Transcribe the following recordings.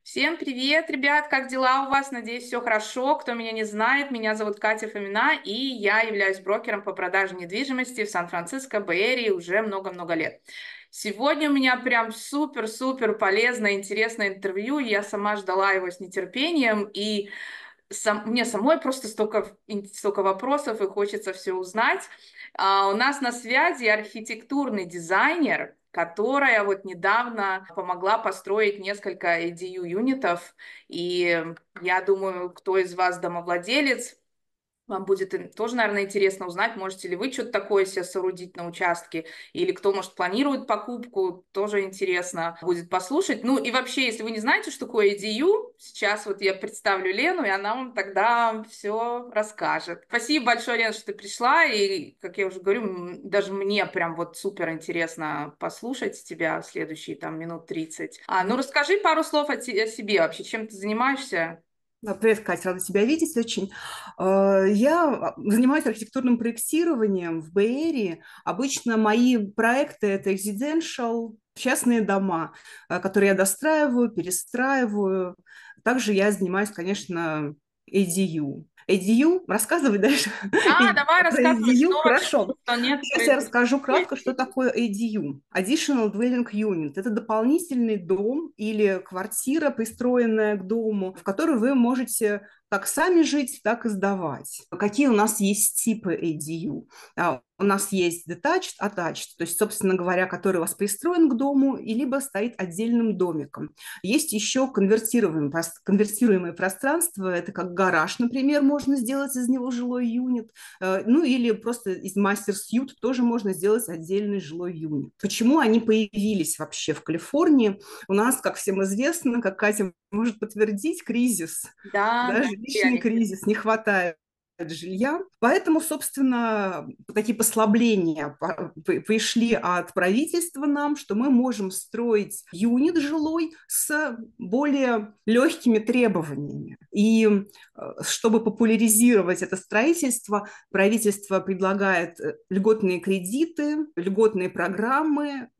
Всем привет, ребят! Как дела у вас? Надеюсь, все хорошо. Кто меня не знает, меня зовут Катя Фомина, и я являюсь брокером по продаже недвижимости в Сан-Франциско, Бэй-Эрии уже много-много лет. Сегодня у меня прям супер-супер полезное, интересное интервью. Я сама ждала его с нетерпением, и мне самой просто столько вопросов, и хочется все узнать. У нас на связи архитектурный дизайнер, которая вот недавно помогла построить несколько ADU-юнитов. И я думаю, кто из вас домовладелец, вам будет тоже, наверное, интересно узнать, можете ли вы что-то такое себе соорудить на участке, или кто, может, планирует покупку, тоже интересно будет послушать. Ну и вообще, если вы не знаете, что такое EDU, сейчас вот я представлю Лену, и она вам тогда все расскажет. Спасибо большое, Лена, что ты пришла, и, как я уже говорю, даже мне прям вот супер интересно послушать тебя в следующие там минут 30. Ну расскажи пару слов о себе вообще, чем ты занимаешься? Привет, Катя, рада тебя видеть очень. Я занимаюсь архитектурным проектированием в Бэй-Эрии. Обычно мои проекты – это residential, частные дома, которые я достраиваю, перестраиваю. Также я занимаюсь, конечно, ADU. ADU, рассказывай дальше. Давай Про рассказывай, ADU, что вообще, хорошо. что нет, что Сейчас я это расскажу такое. кратко, что такое ADU. Additional Dwelling Unit. Это дополнительный дом или квартира, пристроенная к дому, в которой вы можете как сами жить, так и сдавать. Какие у нас есть типы ADU? У нас есть detached, attached, то есть, собственно говоря, который у вас пристроен к дому, и либо стоит отдельным домиком. Есть еще конвертируемые пространства, это как гараж, например, можно сделать из него жилой юнит, ну или просто из мастер-сьют тоже можно сделать отдельный жилой юнит. Почему они появились вообще в Калифорнии? У нас, как всем известно, как Катя может подтвердить, кризис, Да, да, да, я жилищный не знаю. кризис, не хватает жилья. Поэтому, собственно, такие послабления пришли от правительства нам, что мы можем строить юнит жилой с более легкими требованиями. И чтобы популяризировать это строительство, правительство предлагает льготные кредиты, льготные программы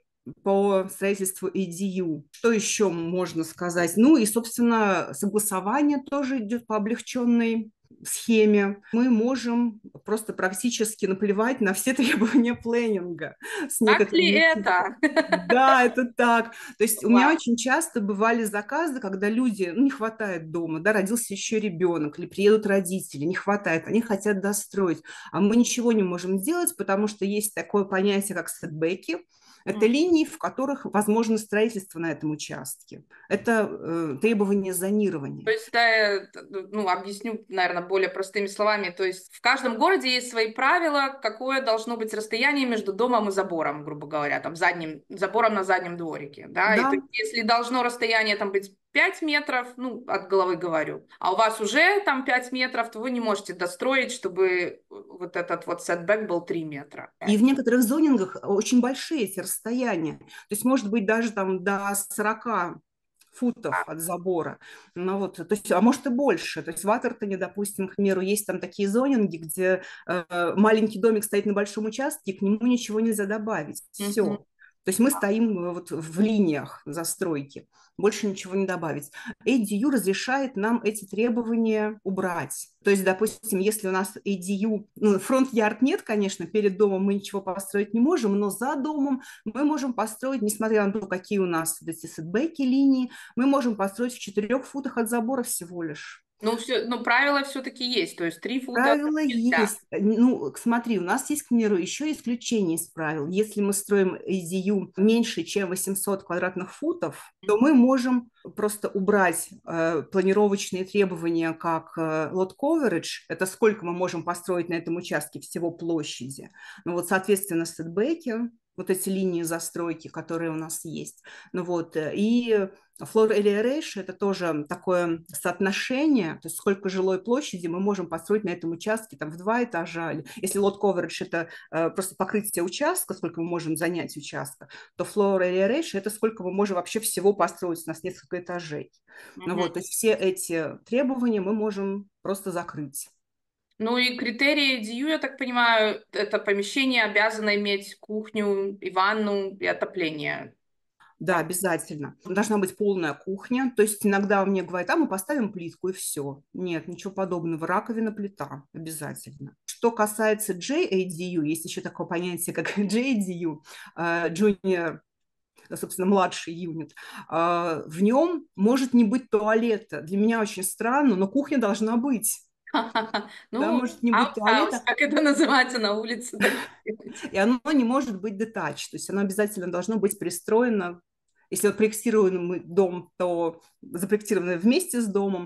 по строительству EDU. Что еще можно сказать? Ну и, собственно, согласование тоже идет по облегченной схеме. Мы можем просто практически наплевать на все требования планинга с Так ли некоторыми. это? Да, это так. То есть у меня Класс. очень часто бывали заказы, когда люди, ну, не хватает дома, да, родился еще ребенок, или приедут родители, не хватает, они хотят достроить, а мы ничего не можем сделать, потому что есть такое понятие, как сетбеки. Это линии, в которых возможно строительство на этом участке. Это требование То зонирования. есть, да, ну, объясню, наверное, более простыми словами. То есть, в каждом городе есть свои правила, какое должно быть расстояние между домом и забором, грубо говоря, там, забором на заднем дворике, да, и то Да, есть, если должно расстояние там быть 5 метров, ну, от головы говорю, а у вас уже там 5 метров, то вы не можете достроить, чтобы вот этот вот сетбэк был 3 метра. и в некоторых зонингах очень большие эти расстояния. То есть, может быть, даже там до 40 футов от забора. Ну, вот, то есть, а может и больше. То есть в Атертоне, допустим, к примеру, есть там такие зонинги, где маленький домик стоит на большом участке, к нему ничего нельзя добавить. Мгм. Все. То есть мы стоим вот в линиях застройки, больше ничего не добавить. ADU разрешает нам эти требования убрать. То есть, допустим, если у нас ADU, ну, фронт-ярд нет, конечно, перед домом мы ничего построить не можем, но за домом мы можем построить, несмотря на то, какие у нас эти сетбеки линии, мы можем построить в 4 футах от забора всего лишь. Ну, все, ну, правила все-таки есть, то есть 3 фута Правила нельзя. есть. Ну, смотри, у нас есть, к примеру, еще исключение из правил. Если мы строим ADU меньше, чем 800 квадратных футов, то мы можем просто убрать планировочные требования, как lot coverage, это сколько мы можем построить на этом участке всего площади. Ну вот, соответственно, сетбеки, вот эти линии застройки, которые у нас есть. Ну вот, и floor area ratio – это тоже такое соотношение, то есть сколько жилой площади мы можем построить на этом участке, там в 2 этажа. Если lot coverage – это просто покрытие участка, сколько мы можем занять участка, то floor area ratio – это сколько мы можем вообще всего построить, у нас несколько этажей. Ну Мгм. вот, то есть все эти требования мы можем просто закрыть. Ну и критерии DU, я так понимаю, это помещение обязано иметь кухню и ванну и отопление. Да, обязательно. Должна быть полная кухня. То есть иногда мне говорят, мы поставим плитку и все. Нет, ничего подобного. Раковина, плита. Обязательно. Что касается JADU, есть еще такое понятие, как JADU, Junior, собственно, младший юнит, в нем может не быть туалета. Для меня очень странно, но кухня должна быть. Да, Ну, может не быть outhouse, туалета, как это называется на улице. Да. и оно не может быть detached, то есть оно обязательно должно быть пристроено. Если вот проектируемый дом, то запроектированный вместе с домом,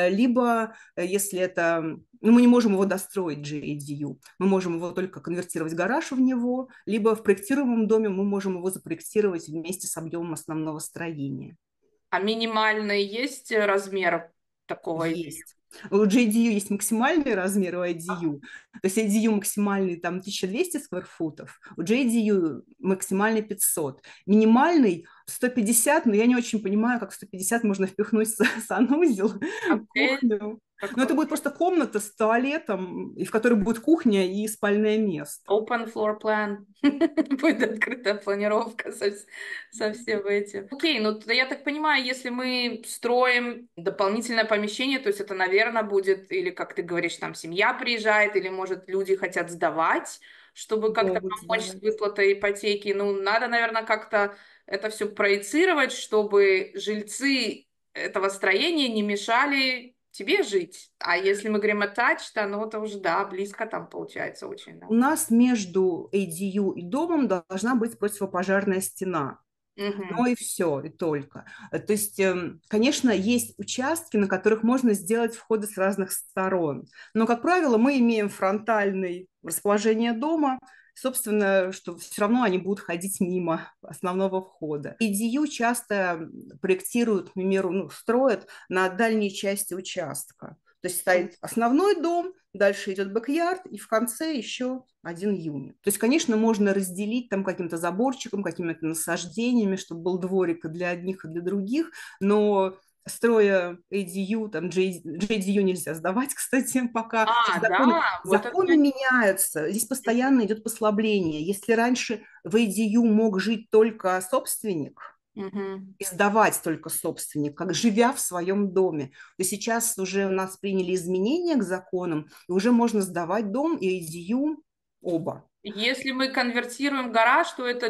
либо если это... Ну, мы не можем его достроить, GADU, мы можем его только конвертировать гараж в него, либо в проектируемом доме мы можем его запроектировать вместе с объемом основного строения. А минимальный есть размер такого ADU? Есть. У JDU есть максимальный размер у IDU. То есть IDU максимальный там 1200 сквер-футов, у JDU максимальный 500. Минимальный 150, но я не очень понимаю, как 150 можно впихнуть в санузел, Отель кухню. Но это такой. будет просто комната с туалетом, и в которой будет кухня и спальное место. Open floor plan. Будет открытая планировка со всем этим. Окей, ну я так понимаю, если мы строим дополнительное помещение, то есть это, наверное, будет, или как ты говоришь, там семья приезжает, или, может, люди хотят сдавать, чтобы как-то Могут помочь с сдавать. выплатой ипотеки. Ну, надо, наверное, как-то это все проецировать, чтобы жильцы этого строения не мешали тебе жить. А если мы говорим attached, то ну это уже, да, близко там получается очень, У да. нас между ADU и домом должна быть противопожарная стена. Мгм. Ну и все, и только. То есть, конечно, есть участки, на которых можно сделать входы с разных сторон. Но, как правило, мы имеем фронтальное расположение дома, собственно, что все равно они будут ходить мимо основного входа. EDU часто проектируют, к примеру, строят на дальней части участка. То есть стоит основной дом, дальше идет бэк-ярд, и в конце еще один юнит. То есть, конечно, можно разделить там каким-то заборчиком, какими-то насаждениями, чтобы был дворик и для одних, и для других, но строя ADU, там JDU нельзя сдавать, кстати, пока. Сейчас законы, Да, вот это. законы меняются, здесь постоянно идет послабление. Если раньше в ADU мог жить только собственник, Мгм. и сдавать только собственник, как живя в своем доме, то сейчас уже у нас приняли изменения к законам, и уже можно сдавать дом и ADU оба. Если мы конвертируем гараж, то это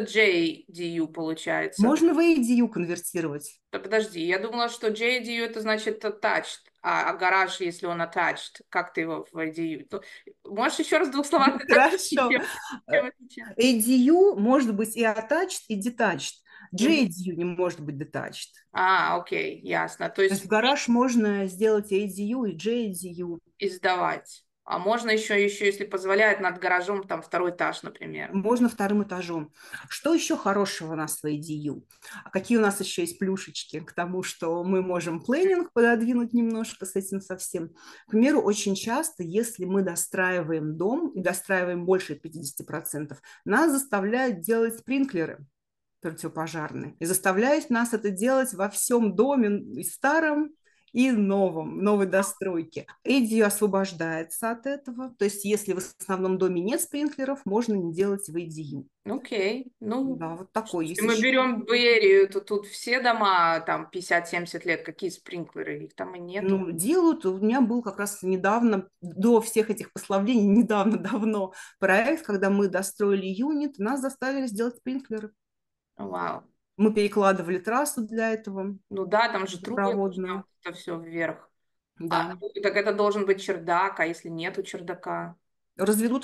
JDU получается. Можно в ADU конвертировать. Да подожди, я думала, что JDU это значит attached, а гараж, если он attached, как ты его в ADU? Можешь еще раз в двух словах сказать, Хорошо. чем отличие? ADU может быть и attached, и detached. Мгм. JDU не может быть detached. Окей, ясно. То То есть в есть гараж можно сделать ADU и JDU. и сдавать. А можно еще, если позволяет, над гаражом там второй этаж, например. Можно вторым этажом. Что еще хорошего у нас в ADU? А какие у нас еще есть плюшечки к тому, что мы можем планинг пододвинуть немножко с этим совсем? К примеру, очень часто, если мы достраиваем дом и достраиваем больше 50%, нас заставляют делать спринклеры противопожарные. И заставляют нас это делать во всем доме, и старом, и новом, новой достройке. Эдди освобождается от этого. То есть, если в основном доме нет спринклеров, можно не делать в EDU. Окей. Ну, Да, вот такой если есть мы еще. берем Берию, то тут все дома там 50-70 лет, какие спринклеры, их там и нету. Ну, делают. У меня был как раз недавно, до всех этих послаблений, недавно, давно проект, когда мы достроили юнит, нас заставили сделать спринклеры. Вау. Мы перекладывали трассу для этого, Ну да, там же трубы нужно водопроводную. вот это все вверх. Да. Так это должен быть чердак, а если нету чердака? Разведут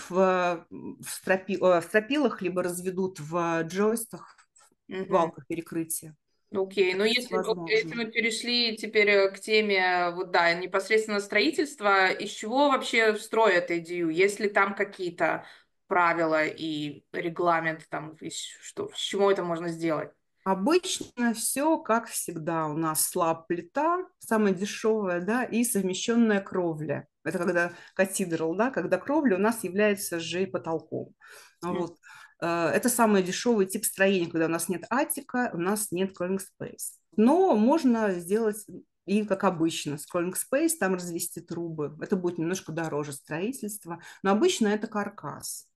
в стропилах, либо разведут в джойстах, в Мгм. балках перекрытия. Окей, ну Это все если возможно. мы перешли теперь к теме, вот да, непосредственно строительства, из чего вообще строят EDU? Есть ли там какие-то правила и регламент, там, с чего это можно сделать? Обычно все, как всегда, у нас слаб-плита, самая дешевая, да, и совмещенная кровля. Это когда катедрал, да, когда кровля у нас является же и потолком. Вот. Это самый дешевый тип строения, когда у нас нет атика, у нас нет crawling space. Но можно сделать и как обычно, с crawling space, там развести трубы. Это будет немножко дороже строительства, но обычно это каркас.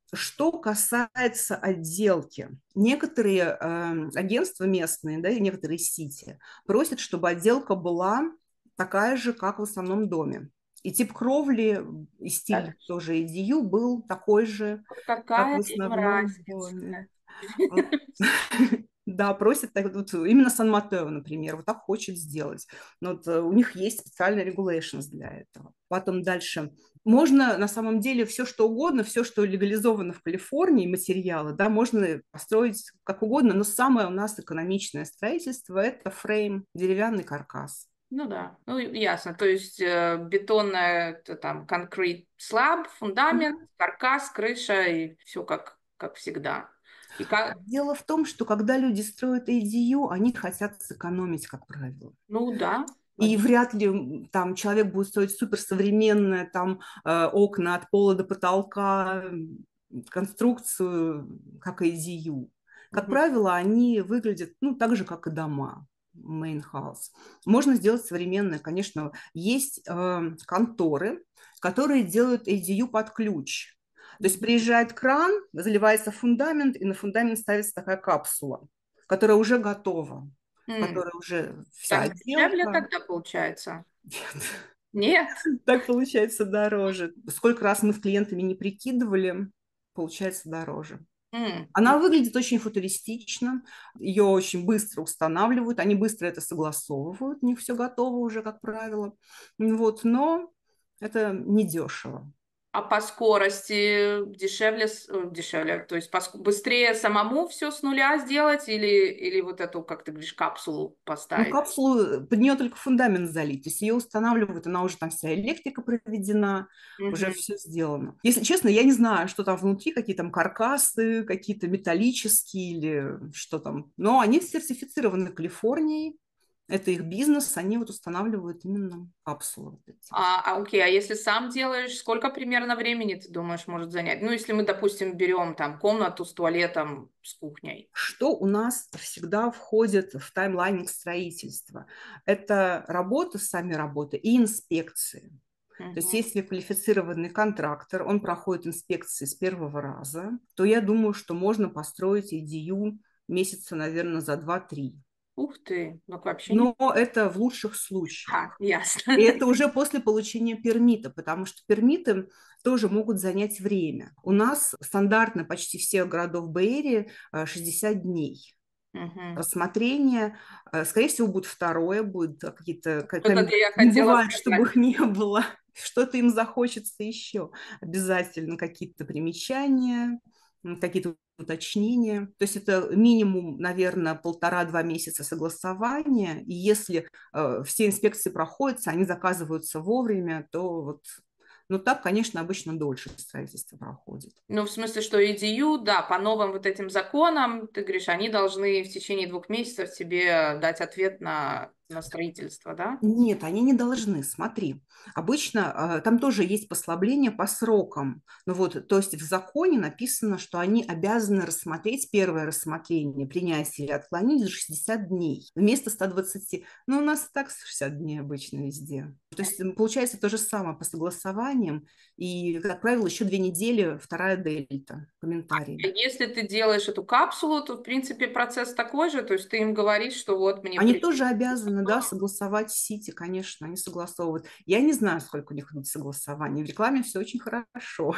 Что касается отделки, некоторые агентства местные, да, и некоторые сети просят, чтобы отделка была такая же, как в основном доме. И тип кровли, и Так, стиль тоже EDU был такой же, как в какая им основном разница? доме. Вот. Да, просят так, вот, именно Сан-Матео, например, вот так хочет сделать. Но вот, у них есть специальные regulations для этого. Потом дальше. Можно на самом деле все, что угодно, все, что легализовано в Калифорнии, материалы, да, можно построить как угодно, но самое у нас экономичное строительство – это фрейм, деревянный каркас. Ну да, ну ясно. То есть бетонная, это там конкрет слаб, фундамент, Мгм. каркас, крыша и все как всегда. И как, Дело в том, что когда люди строят ADU, они хотят сэкономить, как правило. ну да, И логично. вряд ли там человек будет строить суперсовременное, там окна от пола до потолка, конструкцию, как ADU. Как Мгм. правило, они выглядят, ну, так же, как и дома, main house. Можно сделать современное, конечно. Есть конторы, которые делают ADU под ключ. То есть Мгм. приезжает кран, заливается фундамент, и на фундамент ставится такая капсула, которая уже готова, в М, которой уже вся Так дешевле отделка. тогда получается? Нет? Так получается дороже. Сколько раз мы с клиентами не прикидывали, получается дороже. М, Она выглядит очень футуристично, ее очень быстро устанавливают, они быстро это согласовывают, у них все готово уже, как правило. Вот, но это недешево. А по скорости дешевле, дешевле, то есть быстрее самому все с нуля сделать или вот эту, как ты говоришь, капсулу Ну, поставить? капсулу, под нее только фундамент залить. То есть ее устанавливают, она уже там вся электрика проведена, уже Мгм. все сделано. Если честно, я не знаю, что там внутри, какие там каркасы, какие-то металлические или что там. Но они сертифицированы Калифорнией. Это их бизнес, они вот устанавливают именно капсулы вот эти. Окей, а если сам делаешь, сколько примерно времени, ты думаешь, может занять? Ну, если мы, допустим, берем там комнату с туалетом, с кухней. Что у нас всегда входит в таймлайнинг строительства? Это работа, сами работы и инспекции. То есть Мгм. если квалифицированный контрактор, он проходит инспекции с первого раза, то я думаю, что можно построить EDU месяца, наверное, за два-три. Ух ты, ну вообще не... Но это в лучших случаях. Ясно. И это уже после получения пермита, потому что пермиты тоже могут занять время. У нас стандартно почти всех городов Бэйри 60 дней Мгм. рассмотрение. Скорее всего, будет второе, будет какие-то... Вот это я Не хотела бывает, чтобы сказать. их не было. Что-то им захочется еще. Обязательно какие-то примечания, какие-то уточнения. То есть это минимум, наверное, полтора-два месяца согласования. И если все инспекции проходятся, они заказываются вовремя, то вот... Ну, так, конечно, обычно дольше строительство проходит. Ну, в смысле, что EDU, да, по новым вот этим законам, ты говоришь, они должны в течение 2 месяцев тебе дать ответ на строительство, да? Нет, они не должны. Смотри, обычно там тоже есть послабление по срокам. Ну вот, то есть в законе написано, что они обязаны рассмотреть первое рассмотрение, принятие или отклонить за 60 дней вместо 120. Ну, у нас и так 60 дней обычно везде. То есть получается то же самое по согласованиям. И, как правило, еще 2 недели вторая дельта, А комментарии. если ты делаешь эту капсулу, то, в принципе, процесс такой же, то есть ты им говоришь, что вот мне Они прийти. тоже обязаны, да, согласовать в Сити, конечно, они согласовывают. Я не знаю, сколько у них идут согласований. В рекламе все очень хорошо,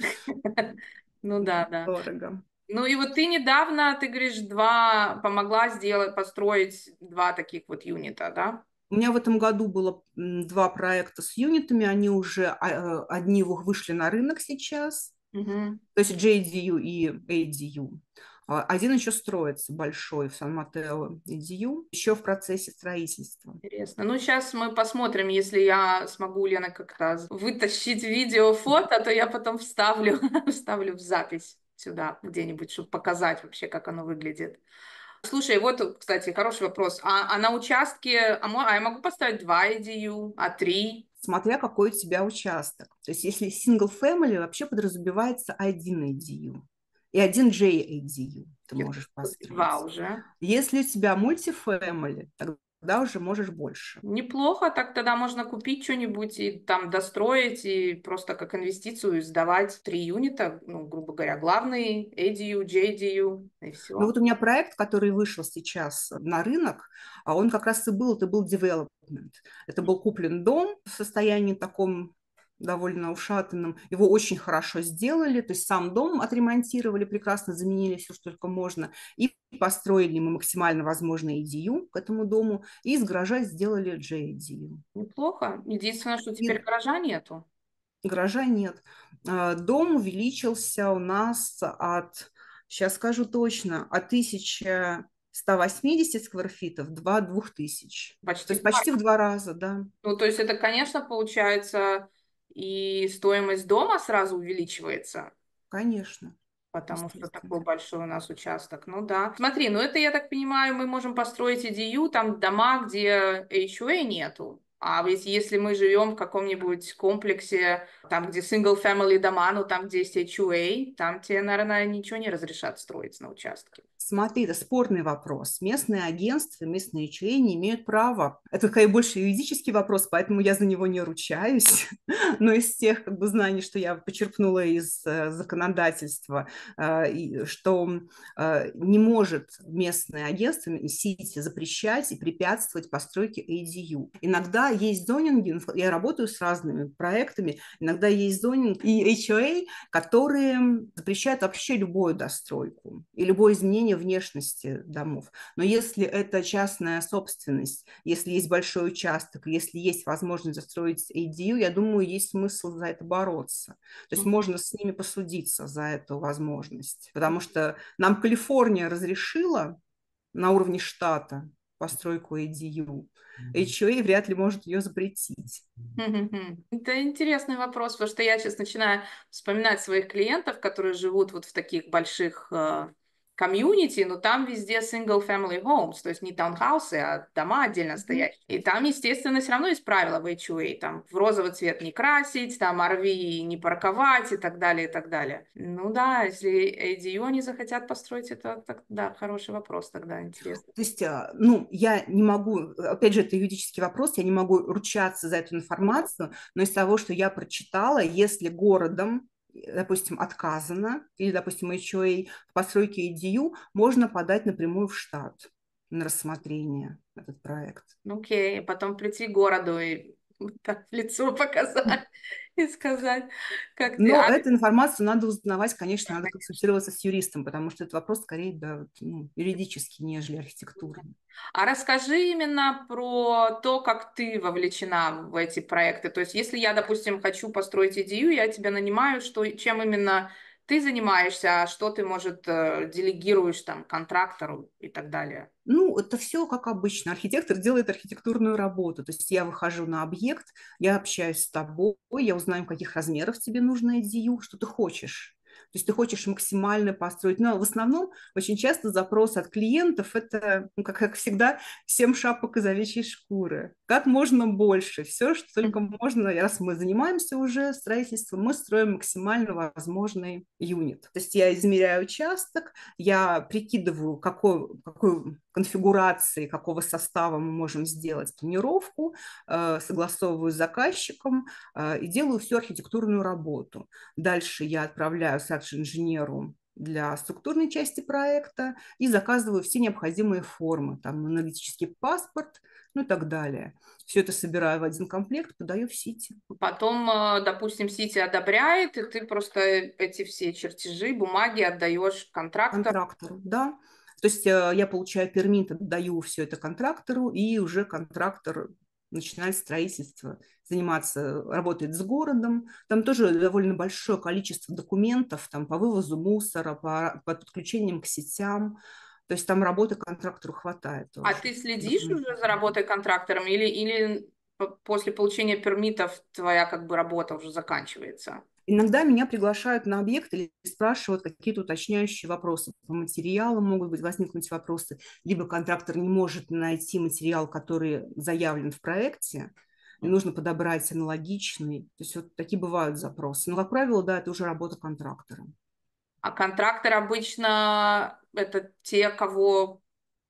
Ну да, да. дорого. Ну и вот ты недавно, ты говоришь, помогла сделать, построить 2 таких вот юнита, да? У меня в этом году было два проекта с юнитами, они уже, одни вышли на рынок сейчас, Мгм. то есть JDU и ADU. Один еще строится, большой, в Сан-Матео ADU, еще в процессе строительства. Интересно. Ну, сейчас мы посмотрим, если я смогу, Лена, как-то вытащить видео, фото, то я потом вставлю, вставлю в запись сюда где-нибудь, чтобы показать вообще, как оно выглядит. Слушай, вот, кстати, хороший вопрос. А на участке, я могу поставить 2 EDU, а 3? Смотря какой у тебя участок. То есть если single family, вообще подразумевается один ADU и один JADU ты можешь Два построить. уже. Если у тебя мультифэмили, тогда тогда уже можешь больше. Неплохо, так тогда можно купить что-нибудь и там достроить, и просто как инвестицию сдавать 3 юнита, ну, грубо говоря, главный, ADU, JDU, и Ну все. вот у меня проект, который вышел сейчас на рынок, а он как раз и был, это был development. Это был куплен дом в состоянии таком довольно ушатанном. Его очень хорошо сделали, то есть сам дом отремонтировали, прекрасно заменили все, что только можно, и построили мы максимально возможный EDU к этому дому, и из гаража сделали JDU. Неплохо. Единственное, что теперь И гаража нету. гаража нет. Дом увеличился у нас от, сейчас скажу точно, от 1180 сквер-фитов до 2000. То Почти есть в два. почти в 2 раза, да, Ну, то есть это, конечно, получается, и стоимость дома сразу увеличивается, конечно, потому что такой естественно. большой у нас участок. Ну да. Смотри, ну это, я так понимаю, мы можем построить EDU, там дома, где HOA нету. А ведь если мы живем в каком-нибудь комплексе, там, где single family дома, ну там, где есть HOA, там тебе, наверное, ничего не разрешат строить на участке. Смотри, это спорный вопрос. Местные агентства, местные ячейки не имеют права. Это, скорее, больше юридический вопрос, поэтому я за него не ручаюсь. Но из тех как бы, знаний, что я почерпнула из законодательства, что не может местное агентство, Сити, запрещать и препятствовать постройке ADU. Иногда есть зонинги, я работаю с разными проектами, иногда есть зонинг и HOA, которые запрещают вообще любую достройку и любое изменение внешности домов. Но если это частная собственность, если есть большой участок, если есть возможность застроить ADU, я думаю, есть смысл за это бороться. То есть можно с ними посудиться за эту возможность. Потому что нам Калифорния разрешила на уровне штата постройку ADU. HOA вряд ли может ее запретить. Мгм. Это интересный вопрос, потому что я сейчас начинаю вспоминать своих клиентов, которые живут вот в таких больших комьюнити, но там везде single family homes, то есть не таунхаусы, а дома отдельно стоящие. И там, естественно, все равно есть правила в HOA, там в розовый цвет не красить, там RV не парковать и так далее, и так далее. Ну да, если ADU они захотят построить, это так, да, хороший вопрос тогда, интересно. То есть, ну, я не могу, опять же, это юридический вопрос, я не могу ручаться за эту информацию, но из того, что я прочитала, если городом, допустим, отказано, или, допустим, HOA в постройке EDU, можно подать напрямую в штат на рассмотрение этот проект. Ну, окей, потом прийти к городу и так в лицо показать и сказать, как ты... Но эту информацию надо узнавать, конечно, надо консультироваться с юристом, потому что этот вопрос скорее да, вот, ну, юридический, нежели архитектурный. А расскажи именно про то, как ты вовлечена в эти проекты. То есть, если я, допустим, хочу построить идею, я тебя нанимаю, что, чем именно ты занимаешься, а что ты, может, делегируешь там контрактору и так далее. Ну, это все как обычно. Архитектор делает архитектурную работу. То есть я выхожу на объект, я общаюсь с тобой, я узнаю, каких размеров тебе нужно EDU, что ты хочешь. То есть ты хочешь максимально построить. Но в основном очень часто запрос от клиентов – это, ну, как всегда, 7 шапок из овечьей шкуры. Как можно больше. Все, что только можно. Раз мы занимаемся уже строительством, мы строим максимально возможный юнит. То есть я измеряю участок, я прикидываю, какой конфигурации, какого состава мы можем сделать планировку, согласовываю с заказчиком и делаю всю архитектурную работу. Дальше я отправляю инженеру для структурной части проекта и заказываю все необходимые формы, там, аналитический паспорт, ну и так далее. Все это собираю в один комплект, подаю в Сити. Потом, допустим, Сити одобряет, и ты просто эти все чертежи, бумаги отдаешь контрактору. Контрактору, да. То есть я получаю пермит, отдаю все это контрактору, и уже контрактор начинает строительство, заниматься, работает с городом. Там тоже довольно большое количество документов там, по вывозу мусора, по подключениям к сетям. То есть там работы контрактору хватает А тоже. ты следишь уже за Документально. работой контрактором или после получения пермитов твоя как бы работа уже заканчивается? Иногда меня приглашают на объект или спрашивают какие-то уточняющие вопросы. По материалам могут быть возникнуть вопросы, либо контрактор не может найти материал, который заявлен в проекте, и нужно подобрать аналогичный. То есть вот такие бывают запросы. Но, как правило, да, это уже работа контрактора. А контракторы обычно это те, кого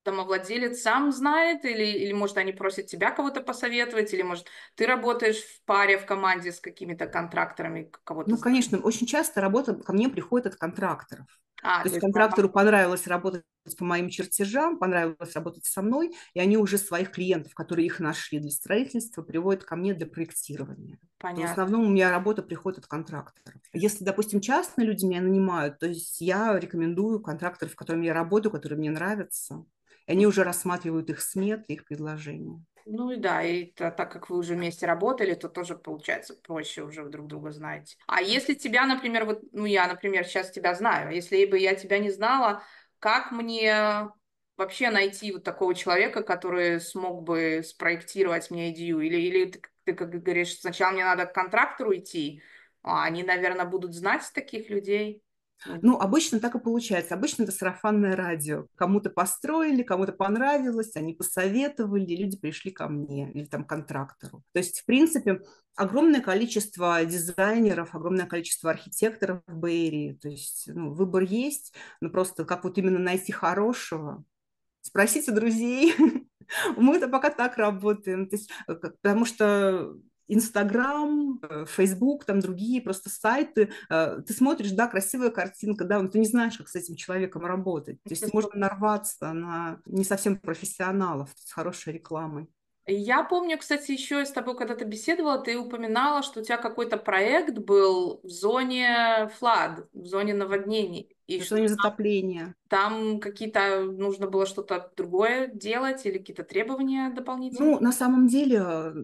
домовладелец сам знает, или, может, они просят тебя кого-то посоветовать, или, может, ты работаешь в паре, в команде с какими-то контракторами, кого-то Ну, знаешь? конечно, очень часто работа ко мне приходит от контракторов. А, То то есть есть контрактору понравилось работать по моим чертежам, понравилось работать со мной, и они уже своих клиентов, которые их нашли для строительства, приводят ко мне для проектирования. То в понятно. основном у меня работа приходит от контракторов. Если, допустим, частные люди меня нанимают, то есть я рекомендую контракторов, с которыми я работаю, которые мне нравятся, и они уже рассматривают их сметы, их предложения. Ну и да, и так как вы уже вместе работали, то тоже получается проще уже друг друга знаете. А если тебя, например, вот, ну я, например, сейчас тебя знаю, а если бы я тебя не знала, как мне вообще найти вот такого человека, который смог бы спроектировать мне идею? Или ты как говоришь, сначала мне надо к контрактору идти, а они, наверное, будут знать таких людей? Ну, Ну, обычно так и получается. Обычно это сарафанное радио. Кому-то построили, кому-то понравилось, они посоветовали, люди пришли ко мне или там к контрактору. То есть, в принципе, огромное количество дизайнеров, огромное количество архитекторов в Бэйрии. То есть, ну, выбор есть, но просто как вот именно найти хорошего. Спросите друзей. Мы-то пока так работаем. То есть, потому что Инстаграм, Фейсбук, там другие просто сайты. Ты смотришь, да, красивая картинка, да, но ты не знаешь, как с этим человеком работать. То есть можно нарваться на не совсем профессионалов с хорошей рекламой. я помню, кстати, еще я с тобой когда-то беседовала, ты упоминала, что у тебя какой-то проект был в зоне флад, в зоне наводнений, и В что зоне затопления. там какие-то нужно было что-то другое делать или какие-то требования дополнительные? Ну, на самом деле,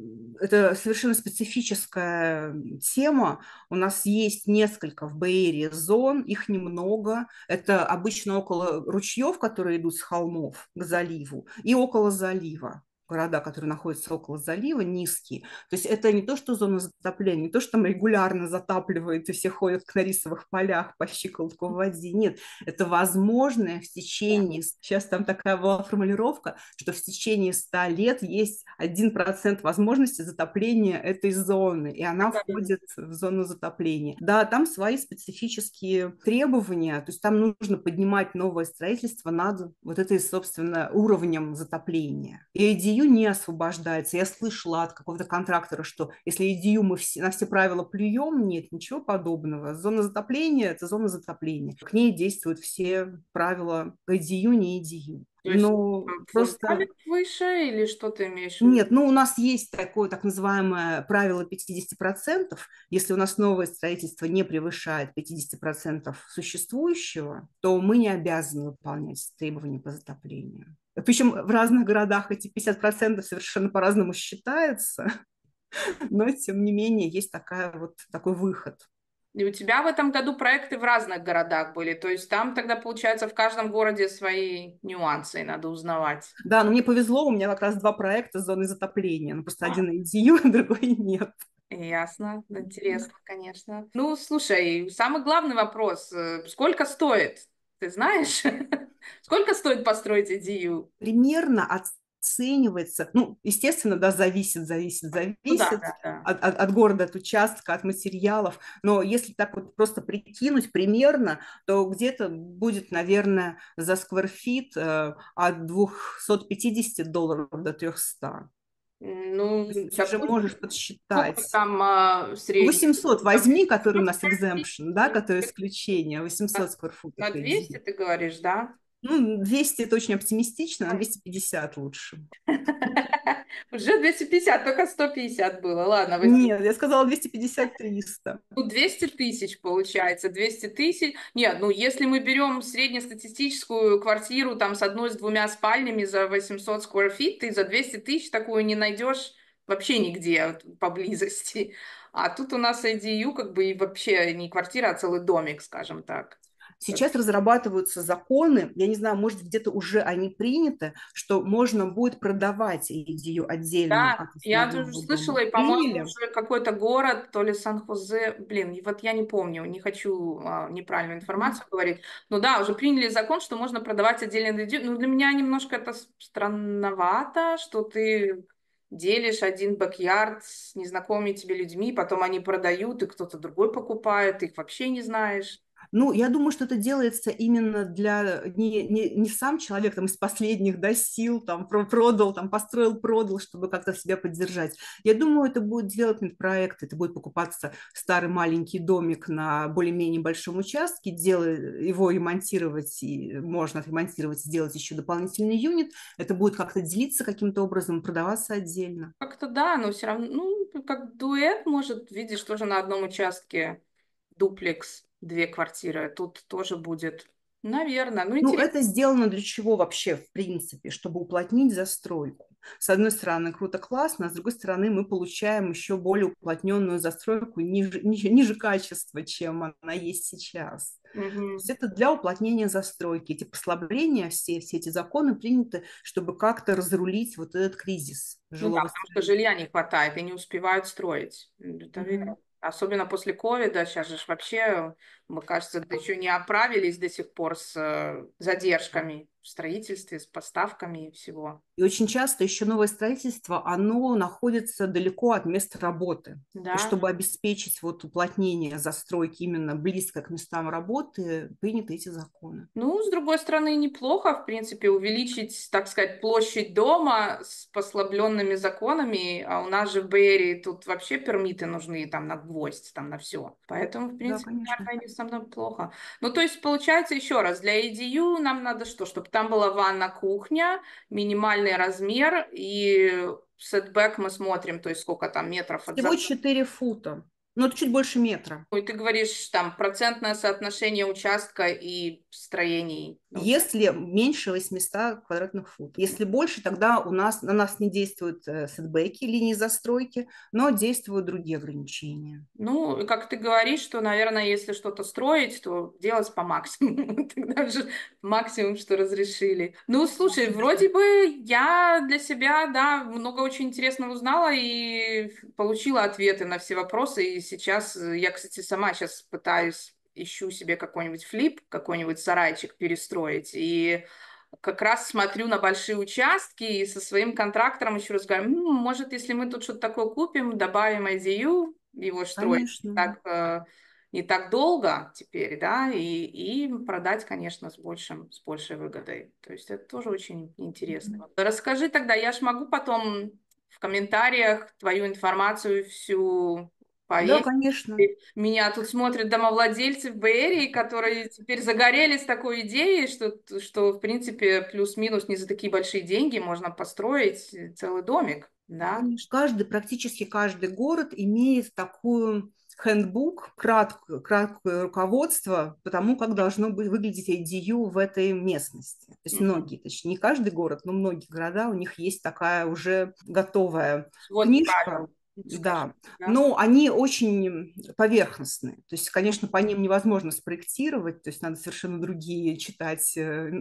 это совершенно специфическая тема. У нас есть несколько в Бэйре зон, их немного. Это обычно около ручьев, которые идут с холмов к заливу, и около залива. Города, которые находятся около залива, низкие. То есть это не то, что зона затопления, не то, что там регулярно затапливает, и все ходят на рисовых полях по щиколотку в воде. Нет, это возможное в течение, сейчас там такая была формулировка, что в течение 100 лет есть 1% возможности затопления этой зоны, и она входит в зону затопления. Да, там свои специфические требования, то есть там нужно поднимать новое строительство над вот этой, собственно, уровнем затопления. И EDU не освобождается. Я слышала от какого-то контрактора, что если EDU мы на все правила плюем, нет, ничего подобного. Зона затопления – это зона затопления. К ней действуют все правила EDU, не EDU. То есть Но просто фундамент выше или что ты имеешь в виду? нет, ну у нас есть такое так называемое правило 50%. Если у нас новое строительство не превышает 50% существующего, то мы не обязаны выполнять требования по затоплению. Причем в разных городах эти 50% совершенно по-разному считаются, но тем не менее есть такой выход. И у тебя в этом году проекты в разных городах были, то есть там тогда, получается, в каждом городе свои нюансы, и надо узнавать. Да, но мне повезло, у меня как раз два проекта с зоной затопления. Ну, просто А, один IDU, а другой нет. ясно, интересно, конечно. Ну, слушай, самый главный вопрос, сколько стоит? Ты знаешь? Сколько стоит построить идею? Примерно оценивается, ну, естественно, да, Ну да, зависит да, да. от города, от участка, от материалов, но если так вот просто прикинуть примерно, то где-то будет, наверное, за сквер-фит от $250 до 300. Ну, То есть ты уже допустим, можешь сколько подсчитать. там средний? 800 Там возьми, который у нас 850, exemption, да, который исключение, 800 сквер-футов. на 200 ты говоришь, да? Ну, 200 это очень оптимистично, на 250 лучше. Уже 250, только 150 было. Ладно, Нет, я сказала 250-300. ну, 200 тысяч получается, 200 тысяч. Нет, ну если мы берем среднестатистическую квартиру там с одной, с двумя спальнями за 800 square feet, ты за 200 тысяч такую не найдешь вообще нигде поблизости. А тут у нас IDU как бы и вообще не квартира, а целый домик, скажем так. Сейчас разрабатываются законы, я не знаю, может, где-то уже они приняты, что можно будет продавать идею отдельно Да, от я тоже основного слышала, дома. и, по-моему, Приняли? уже какой-то город, то ли Сан-Хозе, блин, и вот я не помню, не хочу неправильную информацию говорить, но да, уже приняли закон, что можно продавать отдельно. Ну, для меня немножко это странновато, что ты делишь один бэк-ярд с незнакомыми тебе людьми, потом они продают, и кто-то другой покупает, ты их вообще не знаешь. Ну, я думаю, что это делается именно для не сам человек там из последних, да, сил, там, продал, там, построил, продал, чтобы как-то себя поддержать. Я думаю, это будет делать проект, это будет покупаться старый маленький домик на более-менее большом участке, его ремонтировать, и можно отремонтировать, сделать еще дополнительный юнит, это будет как-то делиться каким-то образом, продаваться отдельно. Как-то да, но все равно, ну, как дуэт, может, видишь, тоже на одном участке дуплекс, две квартиры. Тут тоже будет, наверное, ну, Ну, интересно. это сделано для чего вообще, в принципе? Чтобы уплотнить застройку. С одной стороны, круто, классно, а с другой стороны, мы получаем еще более уплотненную застройку ниже качества, чем она есть сейчас. То есть Мгм. это для уплотнения застройки. Эти послабления, все эти законы приняты, чтобы как-то разрулить вот этот кризис Ну да, жилого потому что строения. жилья не хватает и не успевают строить. Это верно. Мгм. Особенно после ковида, сейчас же ж вообще, мне кажется, да еще не оправились до сих пор с задержками в строительстве, с поставками и всего. И очень часто еще новое строительство, оно находится далеко от места работы. И Да. чтобы обеспечить вот уплотнение застройки именно близко к местам работы, приняты эти законы. Ну, с другой стороны, неплохо, в принципе, увеличить, так сказать, площадь дома с послабленными законами, а у нас же в Бэйре тут вообще пермиты нужны там на гвоздь, там на все. Поэтому, в Да, принципе, конечно. наверное, не со мной плохо. Ну, то есть, получается, еще раз, для EDU нам надо что? Чтобы там была ванна-кухня, минимальный размер и сетбэк мы смотрим, то есть сколько там метров от Всего забора. 4 фута. Ну, это чуть больше метра. И ты говоришь, там, процентное соотношение участка и строений на участке. Если меньше 800 квадратных футов. Если больше, тогда на нас не действуют сетбэки, линии застройки, но действуют другие ограничения. Ну, и как ты говоришь, что, наверное, если что-то строить, то делать по максимуму. Тогда же максимум, что разрешили. Ну, Да, слушай, конечно. вроде бы я для себя, да, много очень интересного узнала и получила ответы на все вопросы. И сейчас я, кстати, сама сейчас пытаюсь, ищу себе какой-нибудь флип, какой-нибудь сарайчик перестроить. И как раз смотрю на большие участки и со своим контрактором еще раз говорю, может, если мы тут что-то такое купим, добавим IDU, его ж строить Конечно. так, не так долго теперь, да, и продать, конечно, с большей выгодой. То есть это тоже очень интересно. Расскажи тогда, я ж могу потом в комментариях твою информацию всю Да, повесить. конечно. Меня тут смотрят домовладельцы в Бэйрии, которые теперь загорелись такой идеей, что в принципе, плюс-минус не за такие большие деньги можно построить целый домик, да? Конечно. Практически каждый город имеет такую хендбук, краткое руководство по тому, как должно быть, выглядеть ADU в этой местности. То есть Мгм. многие, точнее, не каждый город, но многие города, у них есть такая уже готовая Свод книжка, правил, скажем, да, да? но они очень поверхностные. То есть, конечно, по ним невозможно спроектировать, то есть надо совершенно другие читать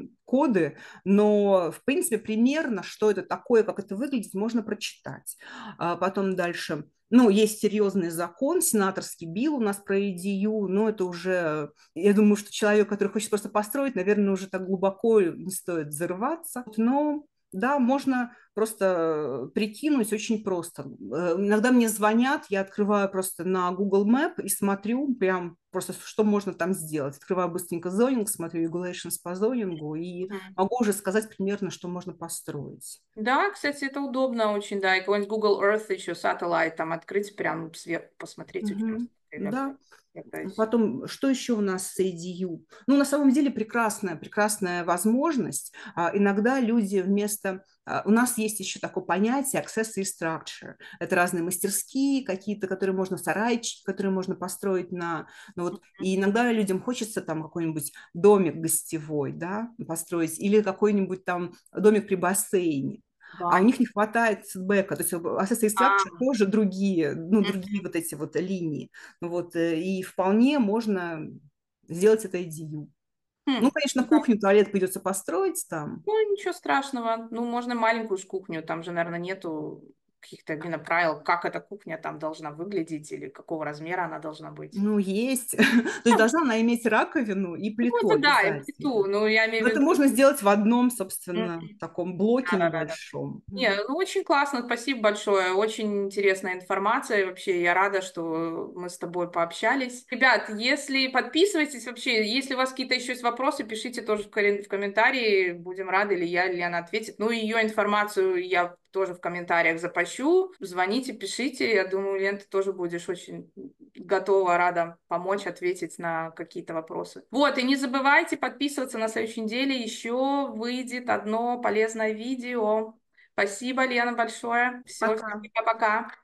коды, но, в принципе, примерно, что это такое, как это выглядит, можно прочитать. Потом дальше. Ну, есть серьезный закон, сенаторский билл у нас про EDU, но это уже, я думаю, что человек, который хочет просто построить, наверное, уже так глубоко не стоит взрываться. Но да, можно просто прикинуть очень просто. Иногда мне звонят, я открываю просто на Google Map и смотрю прям просто, что можно там сделать. Открываю быстренько зонинг, смотрю regulations по зонингу и Мгм. могу уже сказать примерно, что можно построить. Да, кстати, это удобно очень, да, и какой-нибудь Google Earth еще, Satellite, там открыть, прям сверху посмотреть участок. Мгм. Да. Это всё. Потом, что еще у нас среди ю? Ну, на самом деле, прекрасная возможность. Иногда люди вместо... У нас есть еще такое понятие accessory structure. Это разные мастерские какие-то, которые можно сарайчики, которые можно построить на... Ну, вот, и иногда людям хочется там какой-нибудь домик гостевой, да, построить, или какой-нибудь там домик при бассейне. А у Баня. них не хватает сетбэка, то есть accessory structure А, тоже другие, ну, другие мгм. вот эти вот линии. Вот, и вполне можно сделать это IDU. Ну, Хм. конечно, кухню, туалет придется построить там. Ну, ничего страшного. Ну, можно маленькую ж кухню, там же, наверное, нету. каких-то именно правил, как эта кухня там должна выглядеть или какого размера она должна быть? Ну, есть. То есть должна она иметь раковину и Ну, плиту это да, и плиту, обязательно. но я имею Но в это виду... можно сделать в одном, собственно, Мгм. таком блоке Да-да-да. небольшом. Не, ну очень классно, спасибо большое, очень интересная информация, вообще я рада, что мы с тобой пообщались. Ребят, если подписывайтесь вообще, если у вас какие-то еще есть вопросы, пишите тоже в комментарии, будем рады, или я, или Лена ответит. Ну, ее информацию я тоже в комментариях запощу, звоните, пишите, я думаю, Лен, ты тоже будешь очень готова, рада помочь, ответить на какие-то вопросы. Вот, и не забывайте подписываться, на следующей неделе еще выйдет одно полезное видео. Спасибо, Лена, большое. Все, Пока. пока-пока.